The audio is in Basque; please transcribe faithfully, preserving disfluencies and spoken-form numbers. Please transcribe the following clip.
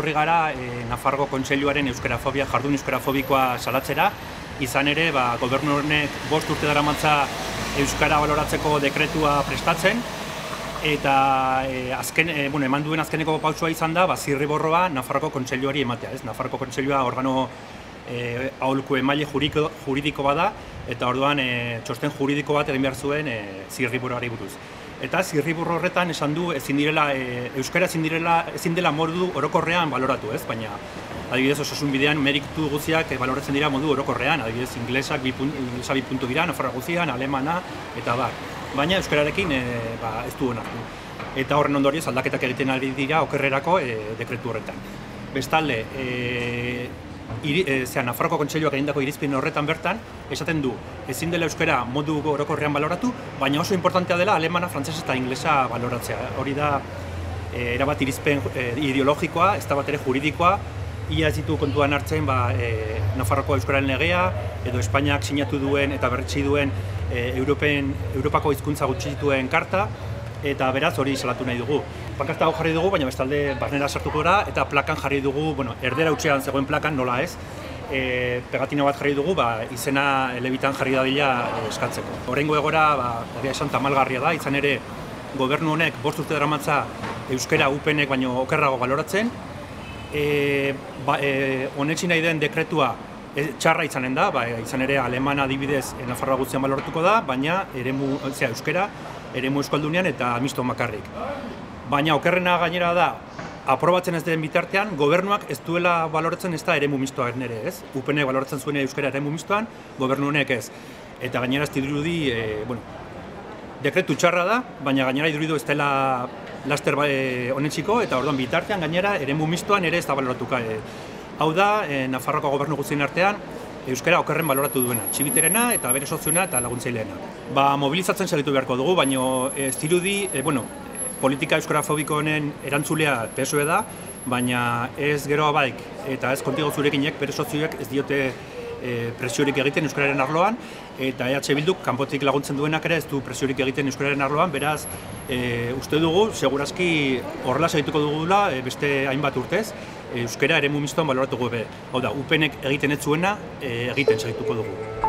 etorri gara e, Nafarroko Kontseiluaren euskarafobia, jardun euskarafobikoa salatzera, izan ere, ba, gobernu honek bost urte daramatza euskara baloratzeko dekretua prestatzen, eta e, azken, e, bueno, eman duen azkeneko pausua izan da, ba, zirriborroa Nafarroko Kontseiluari ematea, ez? Nafarroko Kontseilua organo e, aholku emaile juridiko, juridiko bada, eta orduan e, txosten juridiko bat egin behar zuen e, zirriborroari buruz. Eta zirriborro horretan esan du ezin direla, e, euskara ezin direla, ezin dela modu orokorrean baloratu, ez? Baina adibidez osasun bidean meritu guztiak e, baloratzen dira modu orokorrean, adibidez inglesak bi puntu dira, Nafarroa guztian, alemana eta bar. Baina euskararekin e, ba, ez du onartu. Eta horren ondorioz aldaketak egiten ari dira okerrerako e, dekretu horretan. Bestalde, e, iri, e, zera, Nafarroko Kontseiluak egindako irizpide horretan bertan, esaten du, ezin dela euskara modu orokorrean baloratu, baina oso importantea dela alemana, frantsesa eta inglesa baloratzea. Hori da, e, erabat irizpen e, ideologikoa, ez da bat ere juridikoa, ia ez ditu kontuan hartzen ba, e, Nafarroko euskararen legea, edo Espainiak sinatu duen eta berretsi duen e, Europen, Europako hizkuntza gutxituen karta, eta beraz hori salatu nahi dugu. Pankarta hau jarri dugu, baina bestalde barnera sartuko gara, eta plakan jarri dugu, bueno, erdera hutsean zegoen plakan, nola ez, e, pegatina bat jarri dugu, ba, izena elebitan jarri dadila e, eskatzeko. Horrengo egora, ba, egia esan tamalgarria da, izan ere gobernu honek bost urte daramatza euskara upenek baino okerrago baloratzen, E, ba, e, onetsi nahi den dekretua e, txarra izanen da, ba, izan ere alemana adibidez e, Nafarroa guztian baloratuko da, baina eremu, zera, euskara, eremu euskaldunean eta misto makarrik. Baina okerrena gainera da, aprobatzen ez den bitartean, gobernuak ez duela baloratzen ez da eremu mistoan ere, ez? Upenek baloratzen zuen euskara eremu mistoan, gobernu honek ez. Eta gainera ez dirudi, e, bueno, dekretu txarra da, baina gainera iruditu ez dela laster e, honetxiko, eta orduan bitartean gainera eremu mistoan ere ez da baloratuka. E, hau da, e, Nafarroako gobernu guztien artean, euskara okerren baloratu duena, txibiterena eta bere soziuna eta laguntzaileena. Ba, mobilizatzen segitu beharko dugu, baina ez dirudi, e, bueno, politika euskarafobiko honen erantzulea P S O E da, baina ez geroa baik, eta ez kontigo zurekinek bere sozioek ez diote e, presiorik egiten euskararen arloan, eta E H Bilduk kanpotik laguntzen duenak ere ez du presiorik egiten euskararen arloan, beraz, e, uste dugu, segurazki horrela segituko dugula e, beste hainbat urtez, euskara eremu mistoan baloratuko be. Hau da, upenek egiten ez zuena, e, egiten segituko dugu.